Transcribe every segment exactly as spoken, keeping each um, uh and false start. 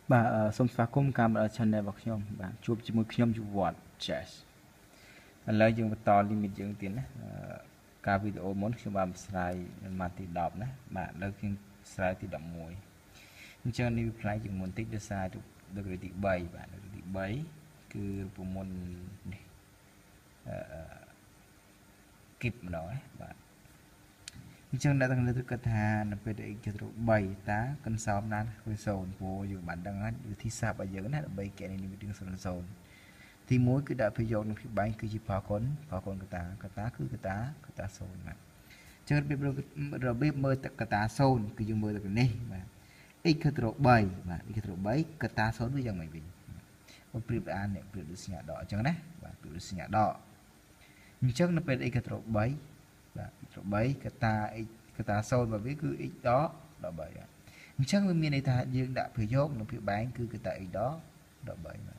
បាទសូមស្វាគមន៍កាមេរ៉ា channel របស់ខ្ញុំបាទជួបជាមួយខ្ញុំយុវ័ត Jazz ឥឡូវយើងបន្ត limit យើងទៀតណាការវីដេអូមុនខ្ញុំបានស្រាយម៉ាត់ទីដប់ណាបាទឥឡូវខ្ញុំស្រាយទីដប់មួយអញ្ចឹងនេះវាផ្លែជាងមុនតិចដោយសារទៅដល់ទី3បាទដល់ទី3គឺរូបមន្តនេះអឺគីបម្ដងណាបាទអញ្ចឹងអ្នកទាំងនេះគឺគាត់ថានៅពេលដែល x ចុះទៅ3តាកន្សោមណាគឺศูนย์ព្រោះយើងបានដឹងហើយវិធីសាស្ត្ររបស់យើងណាដើម្បីកែនេះវានឹងศูนย์ ศูนย์ទីមួយគឺដាក់ប្រយោគនឹងភាពបែងគឺជាផលគុណផលគុណកតាកតាគឺកតាកតាศูนย์បាទអញ្ចឹងរបៀបរបៀបមើលកតាศูนย์គឺយើងមើលទៅនេះបាទ x គឺទៅ3បាទ x គឺទៅ3កតាศูนย์វាយ៉ាងម៉េចវិញបើប្រៀបអាននេះប្រៀបដូចសញ្ញាដកអញ្ចឹងណាបាទប្រៀបដូចសញ្ញាដកអញ្ចឹងនៅពេល x គឺទៅ3បាទទៅ3កតា x កតាศูนย์របស់វាគឺ x ដកដល់3អញ្ចឹងវាមានន័យថាយើងដាក់ប្រយោគនឹងភាពបែងគឺកតា x ដកដល់3បាទ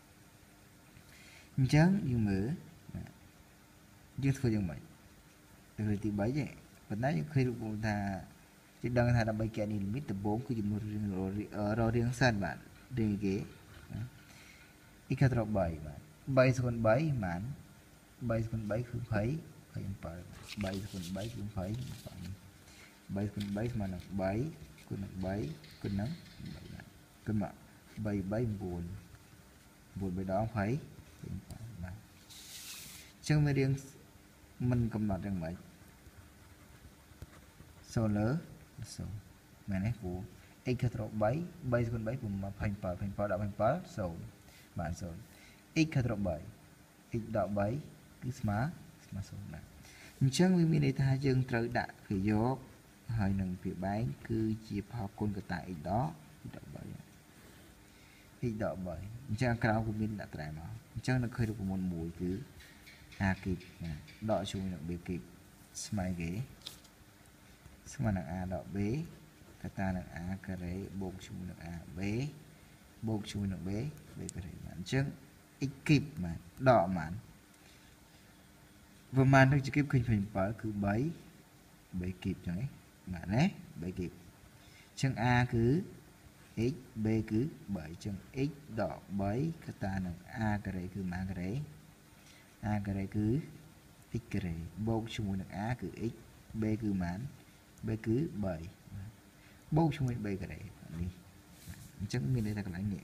អញ្ចឹងយើងមើលយើងធ្វើយ៉ាងម៉េចទៅលើទី3ទេប៉ុន្តែយើងឃើញរូបមន្តថាយើងដឹងថាដើម្បីកែនេះ limit ដំបូងគឺជំនួសរៀងររៀងសិនបាទរៀងគេ x គឺត្រូវ3បាទ3ស្គុណ3ប៉ុន្មាន3ស្គុណ3គឺ20 27 3ស្គុណ3គឺ20 3ស្គុណ3ស្មើនឹង3គុណនឹង3គុណនឹង3គុណមក3 3 9 9 3ដង20បាទចឹងវារៀងមិនកំណត់យ៉ាងម៉េចសូលើសូមែនទេពូ x គឺត្រូវ3 3ស្គុណ3គឺ27 27ដល់27 0បាទ0 x គឺត្រូវ3 x ដល់3គឺស្មើស្មើ0បាទអញ្ចឹងវាមានន័យថាយើងត្រូវដាក់ប្រយោគហើយនឹងពីបែងគឺជាផលគុណកតា x ដល់ x ដល់3 x ដល់3អញ្ចឹងក្រៅគឺមានដាក់ត្រែមកអញ្ចឹងនៅឃើញរូបមន្តមួយគឺ a គីបដកជាមួយនឹង b គីបស្មើគេស្មើនឹង a ដក b កតានឹង a ការ៉េបូកជាមួយនឹង a b បូកជាមួយនឹង b b ការ៉េបាទអញ្ចឹង x គីបបាទដកបានប្រមាណនឹងគីបឃើញ27គឺ3 b គីបចឹងបាទណាb គីបអញ្ចឹង a គឺ x b គឺ3អញ្ចឹង x ដក3កតានឹង a ការ៉េគឺម៉ាការ៉េ a ការ៉េគឺ x ការ៉េបូកជាមួយនឹង a គឺ x b គឺម៉ាន b គឺ3បូកជាមួយ b ការ៉េនេះអញ្ចឹងមានន័យថាកន្លែងនេះ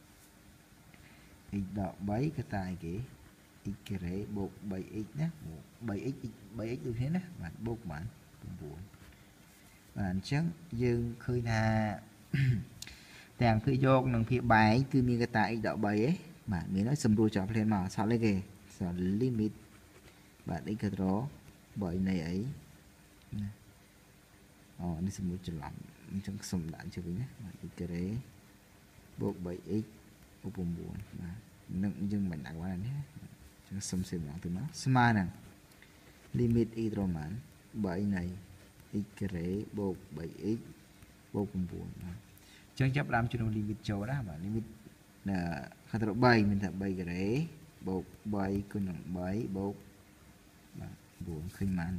x ដក3កតាគេ x ការ៉េបូក 3x ណា 3x 3x ដូចគ្នាណាបាទបូកបាន9បាទអញ្ចឹងយើងឃើញថាទាំងភាគយកនិងភាគបែងគឺមានកតា x ដក3ឯងបាទមានហើយសម្រួលចោលភ្លាមមកសល់អីគេសល់ limit បាទ x គឺត្របើនៃអីណាអូនេះសម្រួលច្រឡំអញ្ចឹងសុំដាក់ជើងវិញណាបាទ x ការ៉េបូក 3x បូក9បាទនឹងយើងមិនដាក់បានទេអញ្ចឹងសុំសេម្ដងទៅមកស្មើនឹង limit x ត្របាន3នៃ x ការ៉េបូក 3x បូក9បាទអញ្ចឹងចាប់ដើមជំនួស limit ចូលណាបាទ limit ខាងទៅ3មានថា3ការ៉េបូក3គុណនឹង3បូកបាទ9ឃើញបាន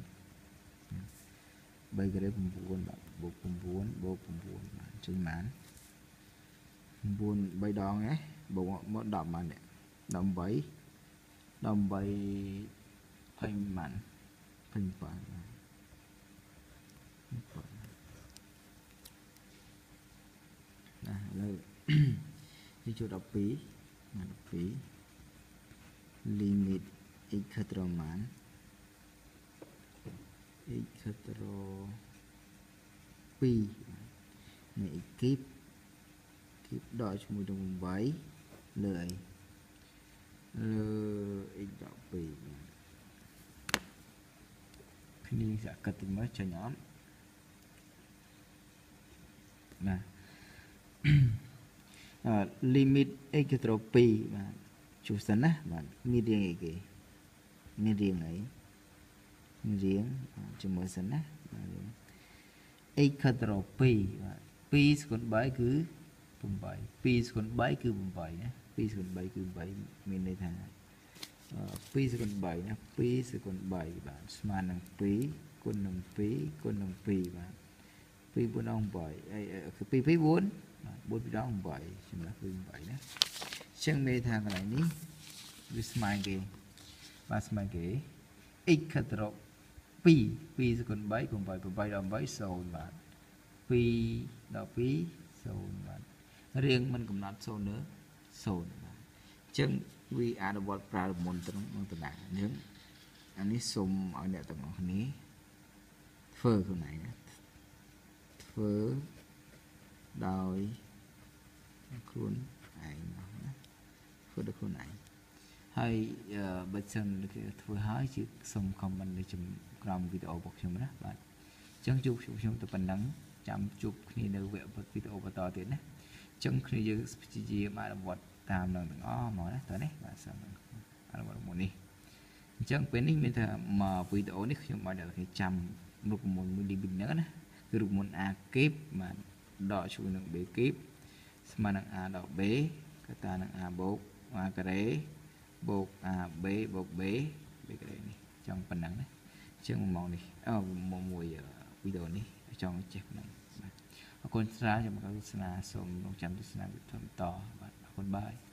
3ការ៉េ9បាទបូក9បូក9បាទចេញបាន9 3ដងណាបូកមក10បាននេះ18 18 20បាន27បាទណាឥឡូវយើងចូល12ណា12 limit x ខិតត្របាន x ខិតត្រ2នៃ x គីបគីបដកជាមួយនឹង8លើអីលើ x ដក2គ្នាសាកតិមើលចេញអត់ណាអឺ limit x គឺត្រូវ2បាទជួសសិនណាបាទមានរៀងអីគេមានរៀងអីមានរៀងចាំមើលសិនណាបាទ x គឺត្រូវ2បាទ2ស្គុណ3គឺ8 2ស្គុណ3គឺ8ណា2ស្គុណ3គឺ8មានន័យថា2ស្គុណ3ណា2ស្គុណ3បាទស្មើនឹង2គុណនឹង2គុណនឹង2បាទ2 4ដង8អីគឺ2 2 4បាទ bốn bị đó bảy chúng ta cứ bảy đấy chân mê thang cái này ní với smile kì và smile kì x khát rộng pi pi sẽ còn bảy còn bảy bảy đồng bảy sầu bạn pi đó pi sầu bạn riêng mình cũng nói sầu nữa sầu bạn chân vì à nó bật ra được môn tấn môn tấn đảng nếu anh ấy xôm ở nhà tầng này phơ cái này phơ đòi khuôn ảnh phơ được khuôn ảnh hay bây giờ thưa hỏi chứ xong comment để chụp làm video bọc chụp đó bạn chẳng chụp chụp chụp tập nắng chạm chụp khi đâu vẽ video và to tiền đấy chẳng khi giờ chỉ mà là một tam lần đó mà đấy tới đấy bạn sao là một một đi chẳng quên đi bây giờ mà video này khi mà được thì chăm lúc một mình đi bình nữa nè từ lúc một a kép mà đọ chủ lượng bế kép mà năng a đọ bế cái ta năng a bột a cái đấy bột a bế bột bế bế cái đấy này trong phần nắng đấy chẳng màu này ở một mùi video này trong chép này con ra cho một cái là xong một trăm cái là bị thầm to và con bài